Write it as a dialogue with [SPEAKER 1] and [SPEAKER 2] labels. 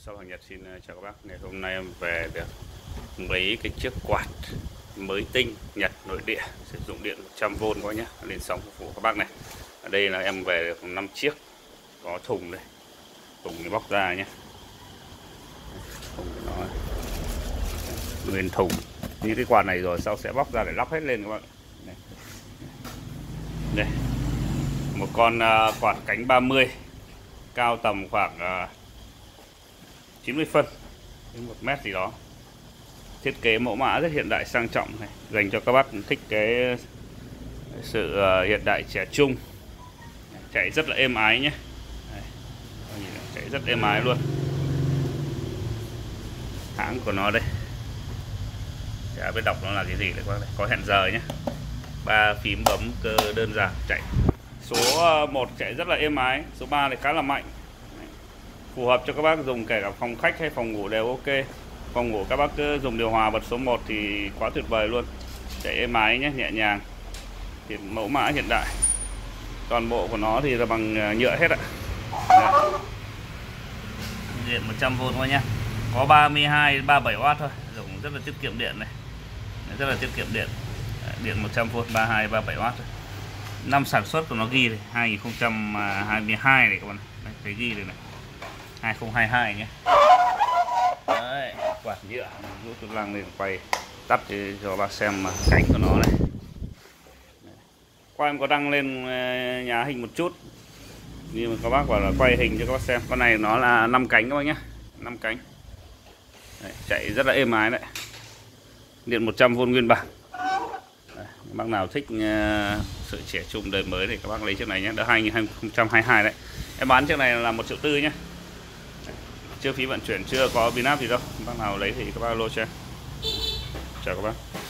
[SPEAKER 1] Shop Hàng Nhật xin chào các bác. Ngày hôm nay em về được mấy cái chiếc quạt mới tinh Nhật nội địa sử dụng điện 100V các bác nhé, lên sóng phục vụ các bác này. Ở đây là em về được 5 chiếc, có thùng đây, thùng thì bóc ra nhé, thùng của nó nguyên thùng như cái quạt này rồi sau sẽ bóc ra để lắp hết lên các bạn. Đây một con quạt cánh 30 cao tầm khoảng 90 phân đến 1 mét gì đó, thiết kế mẫu mã rất hiện đại sang trọng này, dành cho các bác thích cái sự hiện đại trẻ trung, chạy rất là êm ái nhé. Đây, chạy rất êm ái luôn. Hãng của nó đây, chả biết đọc nó là cái gì đấy các bác này. Có hẹn giờ nhé, 3 phím bấm cơ đơn giản, chạy số 1 chạy rất là êm ái, số 3 thì khá là mạnh, phù hợp cho các bác dùng kể cả phòng khách hay phòng ngủ đều ok. Phòng ngủ các bác cứ dùng điều hòa bật số 1 thì quá tuyệt vời luôn, chạy êm ái nhé, nhẹ nhàng, thì mẫu mã hiện đại. Toàn bộ của nó thì là bằng nhựa hết ạ. Điện 100V thôi nhé, có 32-37W thôi, dùng rất là tiết kiệm điện này, rất là tiết kiệm điện. Điện 100V 32-37W thôi. Năm sản xuất của nó ghi này 2022 này các bạn, đây, thấy ghi đây này, 2022 nhé. Đấy, quạt nhựa, rút tụt lăng lên quay tắt cho bác xem cánh của nó này. Qua em có đăng lên nhà hình một chút, nhưng mà các bác bảo là quay hình cho các bác xem. Con này nó là 5 cánh các bác nhé, 5 cánh. Đấy, chạy rất là êm ái đấy, điện 100V nguyên bản. Đấy, bác nào thích sự trẻ trung đời mới thì các bác lấy chiếc này nhé, đỡ 2022 đấy. Em bán chiếc này là 1,4 triệu nhé, chưa phí vận chuyển, chưa có biến áp gì đâu. Bác nào lấy thì các bác alo cho em. Chào các bác.